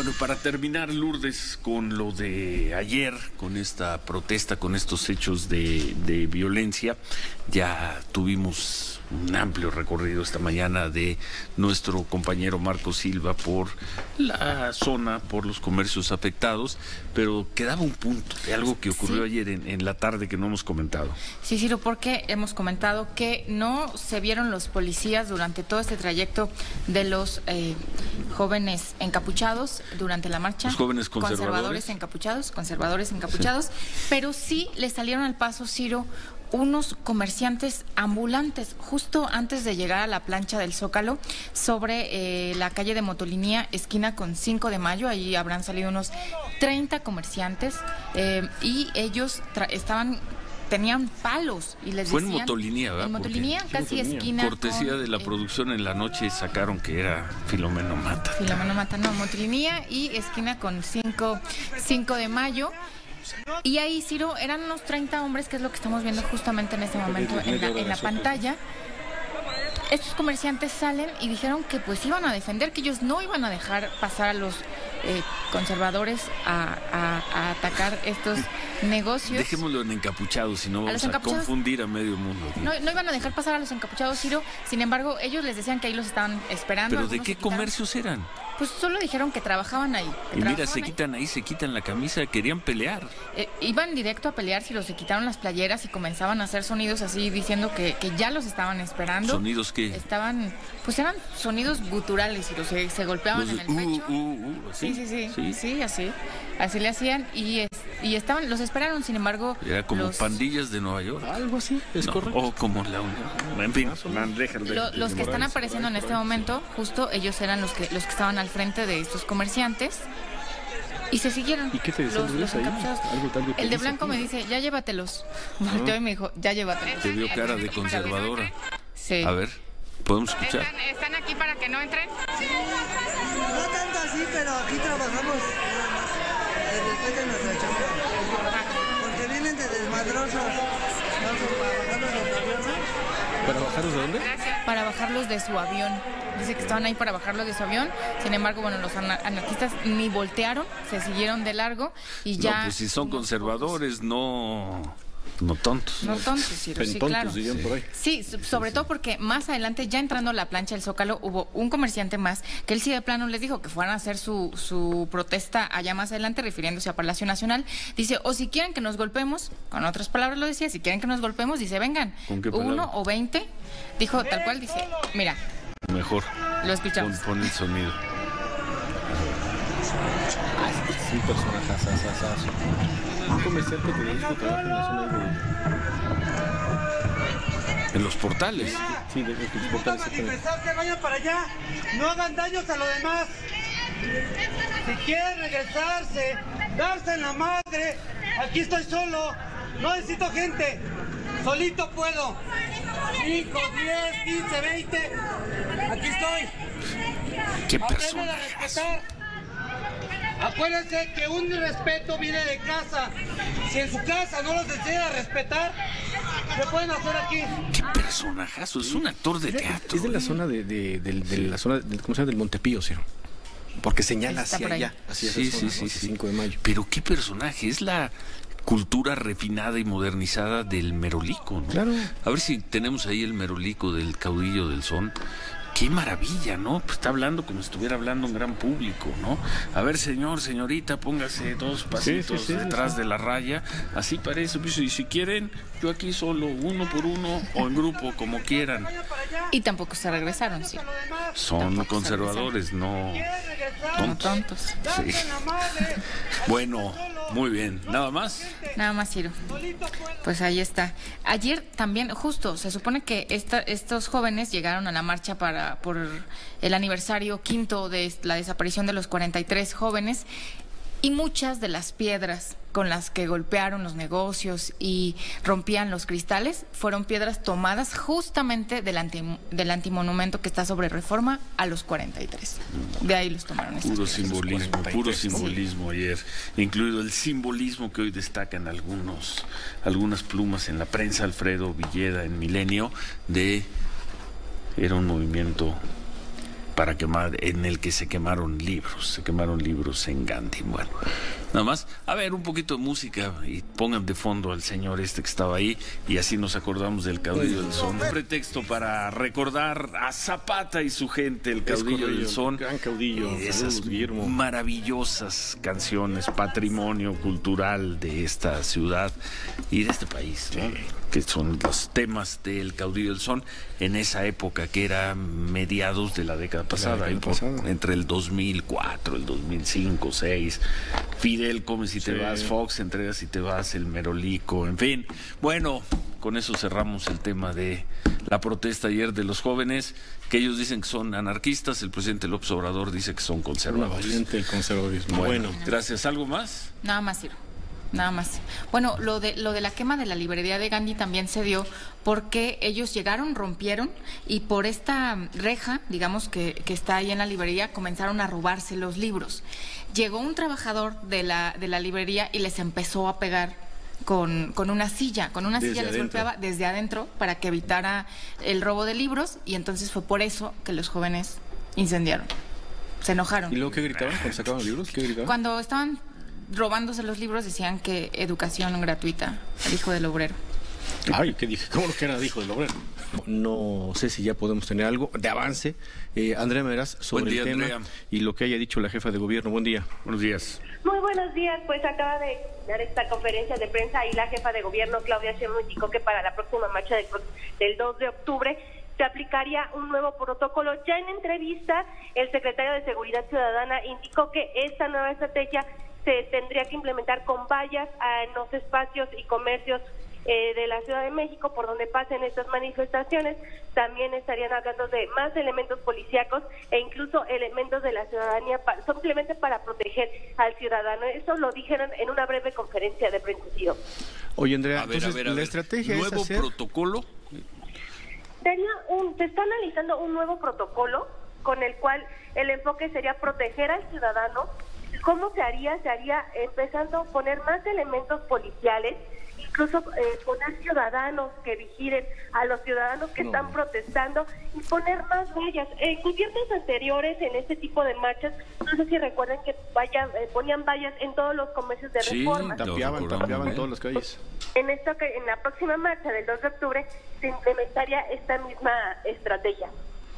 Bueno, para terminar, Lourdes, con lo de ayer, con esta protesta, con estos hechos de violencia, ya tuvimos un amplio recorrido esta mañana de nuestro compañero Marco Silva por la zona, por los comercios afectados, pero quedaba un punto de algo que ocurrió ayer en la tarde que no hemos comentado. Sí, Ciro, porque hemos comentado que no se vieron los policías durante todo este trayecto de los jóvenes encapuchados durante la marcha. Los jóvenes conservadores encapuchados, sí. Pero sí le salieron al paso, Ciro, unos comerciantes ambulantes justo antes de llegar a la plancha del Zócalo sobre la calle de Motolinía, esquina con 5 de Mayo. Ahí habrán salido unos 30 comerciantes y ellos tenían palos y les Fue decían... en Motolinía, ¿verdad? En Motolinía, casi Motolinía. Esquina Cortesía de la producción, en la noche sacaron que era Filomeno Mata. Motolinía y esquina con 5 de Mayo. Y ahí, Ciro, eran unos 30 hombres, que es lo que estamos viendo justamente en este momento en la pantalla. Estos comerciantes salen y dijeron que pues iban a defender, que ellos no iban a dejar pasar a los conservadores a atacar estos negocios. Dejémoslo en encapuchados, si no vamos a confundir a medio mundo. No iban a dejar pasar a los encapuchados, Ciro. Sin embargo, ellos les decían que ahí los estaban esperando. ¿Pero de qué comercios eran? Pues solo dijeron que trabajaban ahí. Y mira, se quitan la camisa, querían pelear. Iban directo a pelear, Ciro, se quitaron las playeras y comenzaban a hacer sonidos así, diciendo que ya los estaban esperando. ¿Sonidos qué? Eran sonidos guturales, Ciro, se golpeaban en el pecho. Sí, así le hacían y los esperaron. Sin embargo, era como pandillas de Nueva York, algo así, correcto. O como en fin, los que están apareciendo en este momento, justo ellos eran los que estaban al frente de estos comerciantes y se siguieron. ¿Y qué te decían los encapuchados? El de blanco me dice, ya llévatelos. Volteó y me dijo, ya llévatelos. Te dio cara de conservadora. Sí. A ver, ¿podemos escuchar? ¿Están aquí para que no entren? No tanto así, pero aquí trabajamos que respeten nuestra chamba. Porque vienen de desmadrosos. ¿Para bajarlos de dónde? Para bajarlos de su avión. Dice que estaban ahí para bajarlos de su avión. Sin embargo, bueno, los anarquistas ni voltearon, se siguieron de largo y ya... No, pues si son conservadores, no tontos. No tontos, Ciro, sí, claro. Por ahí. Sí, sobre todo porque más adelante, ya entrando a la plancha del Zócalo, hubo un comerciante más que él sí de plano les dijo que fueran a hacer su protesta allá más adelante, refiriéndose a Palacio Nacional. Dice, o si quieren que nos golpemos, con otras palabras lo decía, si quieren que nos golpemos, dice, vengan, ¿Con qué palabra? 1 o 20. Dijo tal cual, dice, mira. Mejor. Lo escuchamos. Pon el sonido. Es un personaje un comerciante que dijo que trabaja en la zona En los portales. Sí, de los portales. Que vayan para allá, no hagan daños a los demás. Si quieren regresarse, darse en la madre, aquí estoy solo, no necesito gente, solito puedo. 5, 10, 15, 20, aquí estoy. ¿Qué Aprendan a respetar. Acuérdense que un respeto viene de casa. Si en su casa no los enseñan a respetar, ¿qué pueden hacer aquí? Qué personajazo, es un actor de teatro. Es de la zona de la zona ¿cómo se llama? Del Montepío, Ciro. Porque señala hacia allá, hacia esa zona, hacia 5 de Mayo. Pero qué personaje, es la cultura refinada y modernizada del merolico, ¿no? Claro. A ver si tenemos ahí el merolico del caudillo del son. Qué maravilla, ¿no? Pues está hablando como si estuviera hablando un gran público, ¿no? A ver, señorita, póngase 2 pasitos detrás de la raya. Así parece. Y si quieren, yo aquí solo, 1 por 1 o en grupo, como quieran. Y tampoco se regresaron, sí. Son conservadores, no tontos. Sí. Bueno, muy bien. ¿Nada más? Nada más, Ciro. Pues ahí está. Ayer también, justo, se supone que estos jóvenes llegaron a la marcha por el aniversario 5º de la desaparición de los 43 jóvenes, y muchas de las piedras con las que golpearon los negocios y rompían los cristales fueron piedras tomadas justamente del antimonumento que está sobre Reforma a los 43. De ahí los tomaron. Puro simbolismo ayer, incluido el simbolismo que hoy destacan algunas plumas en la prensa. Alfredo Villeda en Milenio, era un movimiento para quemar, en el que se quemaron libros en Gandhi. Bueno, nada más, a ver, un poquito de música y pongan de fondo al señor que estaba ahí, y así nos acordamos del caudillo del son. Un pretexto para recordar a Zapata y su gente, el caudillo del son. Gran caudillo. Esas maravillosas canciones, patrimonio cultural de esta ciudad y de este país, ¿no? Que son los temas del caudillo del son en esa época que era mediados de la década pasada, entre el 2004, el 2005, 2006, Fidel Come Si Te Vas, Fox Entrega Si Te Vas, El Merolico, en fin. Bueno, con eso cerramos el tema de la protesta ayer de los jóvenes, que ellos dicen que son anarquistas, el presidente López Obrador dice que son conservadores. El conservadurismo. Bueno, gracias. ¿Algo más? Nada más, Ciro. Nada más. Bueno, lo de la quema de la librería de Gandhi también se dio porque ellos llegaron, rompieron, y por esta reja, digamos, que está ahí en la librería, comenzaron a robarse los libros. Llegó un trabajador de la librería y les empezó a pegar con una silla. Les golpeaba desde adentro para que evitara el robo de libros, y entonces fue por eso que los jóvenes incendiaron. Se enojaron. ¿Y luego qué gritaban cuando sacaban los libros? ¿Qué gritaban? Cuando estaban robándose los libros decían que educación gratuita al hijo del obrero. Ay, ¿qué dije? ¿Cómo que era hijo del obrero? No sé si ya podemos tener algo de avance. Andrea Meraz, sobre el tema y lo que haya dicho la jefa de gobierno. Buen día. Buenos días. Muy buenos días. Pues acaba de dar esta conferencia de prensa y la jefa de gobierno, Claudia Sheinbaum, indicó que para la próxima marcha del 2 de octubre se aplicaría un nuevo protocolo. Ya en entrevista, el secretario de Seguridad Ciudadana indicó que esta nueva estrategia se tendría que implementar con vallas en los espacios y comercios de la Ciudad de México por donde pasen estas manifestaciones. También estarían hablando de más elementos policíacos e incluso elementos de la ciudadanía, simplemente para proteger al ciudadano. Eso lo dijeron en una breve conferencia de prensa. Oye, Andrea, la estrategia es ¿nuevo protocolo? Se está analizando un nuevo protocolo con el cual el enfoque sería proteger al ciudadano. ¿Cómo se haría? Se haría empezando a poner más elementos policiales, incluso poner ciudadanos que vigilen a los ciudadanos que están protestando y poner más vallas. En gobiernos anteriores, en este tipo de marchas, no sé si recuerdan que ponían vallas en todos los comercios de Reforma. Tapiaban todas las calles. En la próxima marcha del 2 de octubre se implementaría esta misma estrategia.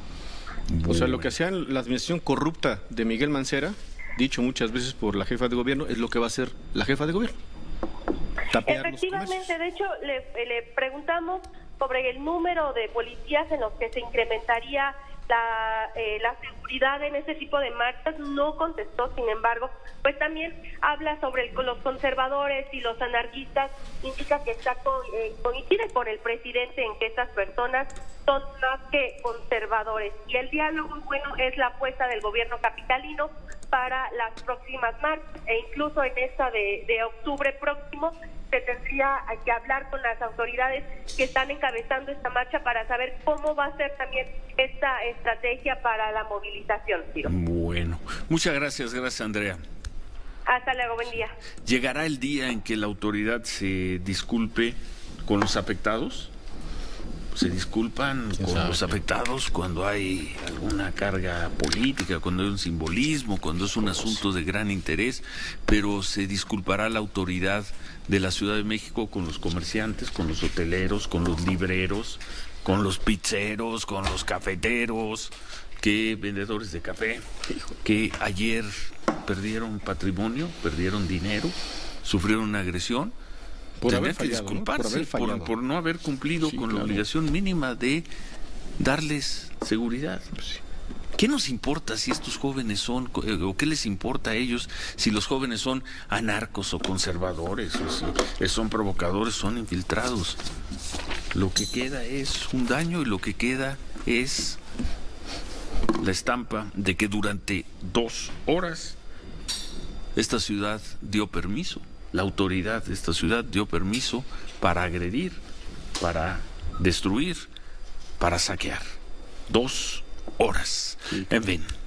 O sea, lo que hacía la administración corrupta de Miguel Mancera, dicho muchas veces por la jefa de gobierno, es lo que va a hacer la jefa de gobierno. Efectivamente, de hecho, le preguntamos sobre el número de policías en los que se incrementaría la seguridad en ese tipo de marchas. No contestó, sin embargo, pues también habla sobre los conservadores y los anarquistas, indica que coincide con el presidente en que estas personas son más que conservadores, y el diálogo, bueno, es la apuesta del gobierno capitalino para las próximas marchas, e incluso en esta de octubre próximo se tendría que hablar con las autoridades que están encabezando esta marcha para saber cómo va a ser también esta estrategia para la movilización, Ciro. Bueno, muchas gracias Andrea. Hasta luego, buen día. ¿Llegará el día en que la autoridad se disculpe con los afectados? Se disculpan con los afectados cuando hay alguna carga política, cuando hay un simbolismo, cuando es un asunto de gran interés, pero se disculpará la autoridad de la Ciudad de México con los comerciantes, con los hoteleros, con los libreros, con los pizzeros, con los cafeteros, vendedores de café, que ayer perdieron patrimonio, perdieron dinero, sufrieron una agresión. Por tener haber fallado, que disculparse, ¿no? por no haber cumplido con la obligación mínima de darles seguridad. ¿Qué nos importa si estos jóvenes son, o qué les importa a ellos si los jóvenes son anarcos o conservadores, o si son provocadores, son infiltrados? Lo que queda es un daño, y lo que queda es la estampa de que durante 2 horas esta ciudad dio permiso. La autoridad de esta ciudad dio permiso para agredir, para destruir, para saquear. 2 horas. En fin.